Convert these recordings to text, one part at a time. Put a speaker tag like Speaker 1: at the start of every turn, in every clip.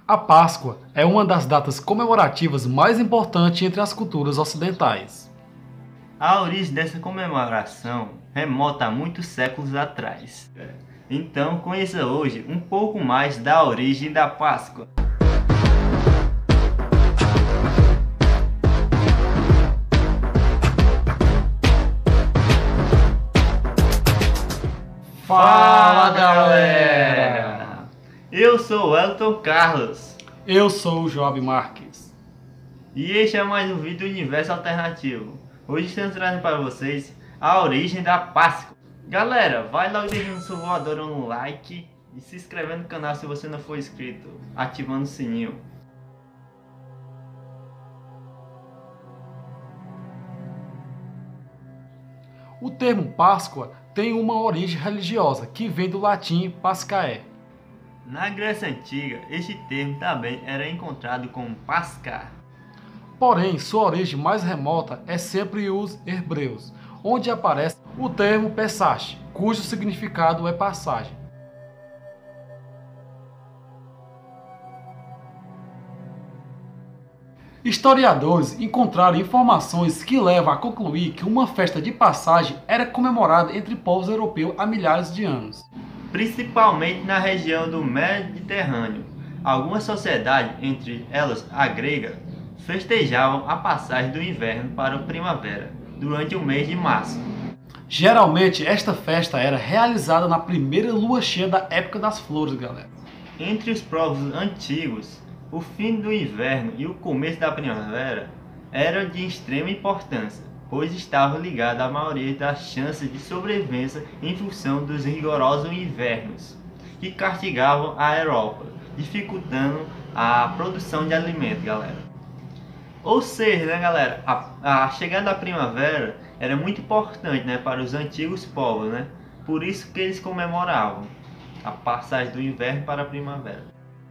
Speaker 1: A Páscoa é uma das datas comemorativas mais importantes entre as culturas ocidentais.
Speaker 2: A origem dessa comemoração remonta a muitos séculos atrás. Então, conheça hoje um pouco mais da origem da Páscoa.
Speaker 1: Fala, galera!
Speaker 2: Eu sou o Elton Carlos.
Speaker 1: Eu sou o Job Marques.
Speaker 2: E este é mais um vídeo do Universo Alternativo. Hoje estamos trazendo para vocês a origem da Páscoa. Galera, vai logo deixando sua voadora no like e se inscrevendo no canal se você não for inscrito, ativando o sininho.
Speaker 1: O termo Páscoa tem uma origem religiosa que vem do latim Pascae.
Speaker 2: Na Grécia Antiga, este termo também era encontrado como Páscar.
Speaker 1: Porém, sua origem mais remota é sempre os hebreus, onde aparece o termo Pesach, cujo significado é passagem. Historiadores encontraram informações que levam a concluir que uma festa de passagem era comemorada entre povos europeus há milhares de anos.
Speaker 2: Principalmente na região do Mediterrâneo. Algumas sociedades, entre elas a grega, festejavam a passagem do inverno para a primavera, durante o mês de março.
Speaker 1: Geralmente, esta festa era realizada na primeira lua cheia da época das flores, galera.
Speaker 2: Entre os povos antigos, o fim do inverno e o começo da primavera eram de extrema importância, pois estavam ligados à maioria das chances de sobrevivência em função dos rigorosos invernos, que castigavam a Europa, dificultando a produção de alimentos, galera. Ou seja, né, galera, a chegada da primavera era muito importante, né, para os antigos povos, né? Por isso que eles comemoravam a passagem do inverno para a primavera.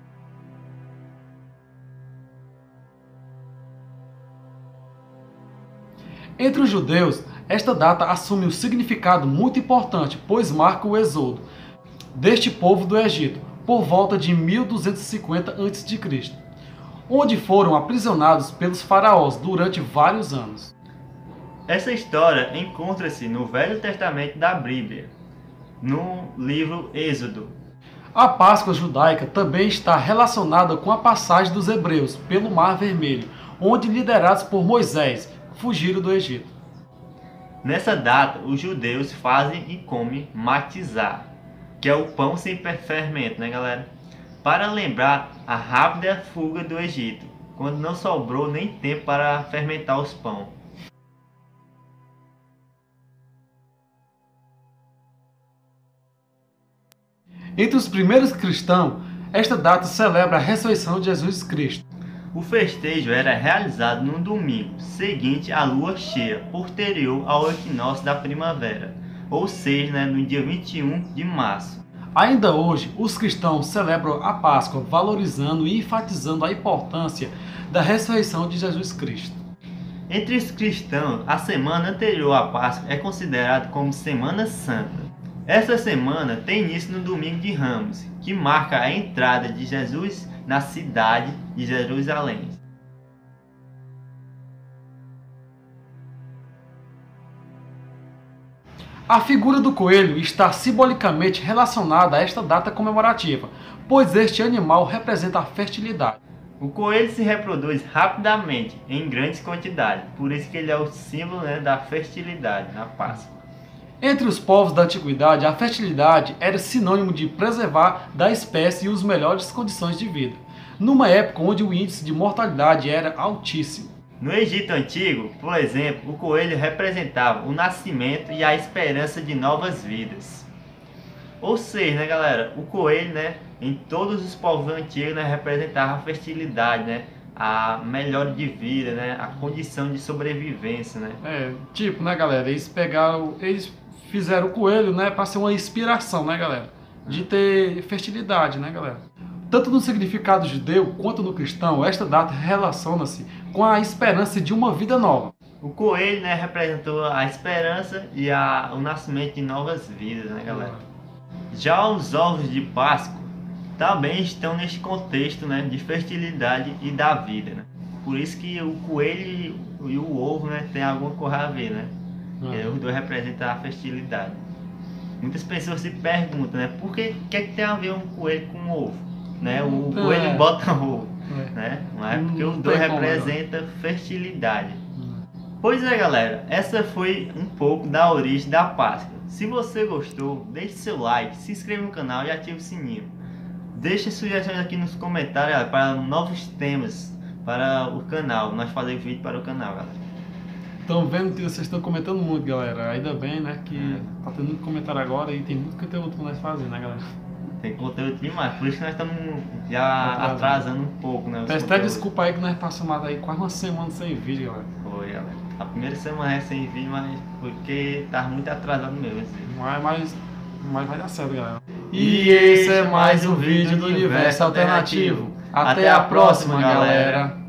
Speaker 1: Entre os judeus, esta data assume um significado muito importante, pois marca o êxodo deste povo do Egito, por volta de 1250 a.C., onde foram aprisionados pelos faraós durante vários anos.
Speaker 2: Essa história encontra-se no Velho Testamento da Bíblia, no livro Êxodo.
Speaker 1: A Páscoa judaica também está relacionada com a passagem dos hebreus pelo Mar Vermelho, onde, liderados por Moisés, fugiram do Egito.
Speaker 2: Nessa data, os judeus fazem e comem matizá, que é o pão sem fermento, né, galera? Para lembrar a rápida fuga do Egito, quando não sobrou nem tempo para fermentar os pães.
Speaker 1: Entre os primeiros cristãos, esta data celebra a ressurreição de Jesus Cristo.
Speaker 2: O festejo era realizado no domingo seguinte à lua cheia, posterior ao equinócio da primavera, ou seja, né, no dia 21 de março.
Speaker 1: Ainda hoje, os cristãos celebram a Páscoa valorizando e enfatizando a importância da ressurreição de Jesus Cristo.
Speaker 2: Entre os cristãos, a semana anterior à Páscoa é considerada como Semana Santa. Essa semana tem início no Domingo de Ramos, que marca a entrada de Jesus na cidade de Jerusalém.
Speaker 1: A figura do coelho está simbolicamente relacionada a esta data comemorativa, pois este animal representa a fertilidade.
Speaker 2: O coelho se reproduz rapidamente em grandes quantidades, por isso que ele é o símbolo, né, da fertilidade na Páscoa.
Speaker 1: Entre os povos da antiguidade, a fertilidade era sinônimo de preservar da espécie e as melhores condições de vida, numa época onde o índice de mortalidade era altíssimo.
Speaker 2: No Egito Antigo, por exemplo, o coelho representava o nascimento e a esperança de novas vidas. Ou seja, né, galera, o coelho, né, em todos os povos antigos, né, representava a fertilidade, né, a melhora de vida, né, a condição de sobrevivência, né.
Speaker 1: Né, galera, eles fizeram o coelho, né, para ser uma inspiração, né, galera, de ter fertilidade, né, galera. Tanto no significado judeu quanto no cristão, esta data relaciona-se com a esperança de uma vida nova.
Speaker 2: O coelho, né, representou a esperança e o nascimento de novas vidas, né, galera. Já os ovos de Páscoa também estão neste contexto, né, de fertilidade e da vida, né? Por isso que o coelho e o ovo, né, tem alguma coisa a ver, né? Porque os dois representam a fertilidade. Muitas pessoas se perguntam, né, por que é que tem a ver um coelho com um ovo, né? O coelho bota ovo, né? Não é porque os dois representam fertilidade. Pois é, galera, essa foi um pouco da origem da Páscoa. Se você gostou, deixe seu like, se inscreva no canal e ative o sininho. Deixe sugestões aqui nos comentários, galera, para novos temas para o canal. Nós fazemos vídeo para o canal, galera.
Speaker 1: Estão vendo que vocês estão comentando muito, galera. Ainda bem, né, que tá tendo muito comentário agora e tem muito conteúdo que nós fazemos, né, galera?
Speaker 2: Tem conteúdo demais, por isso que nós estamos já atrasando um pouco, né?
Speaker 1: Peço até desculpa aí que nós passamos aí quase uma semana sem vídeo, galera.
Speaker 2: Foi, galera. A primeira semana é sem vídeo, mas porque tá muito atrasado mesmo. Assim.
Speaker 1: Mas vai dar certo, galera. E esse é mais um vídeo do Universo Alternativo. Até a próxima, galera.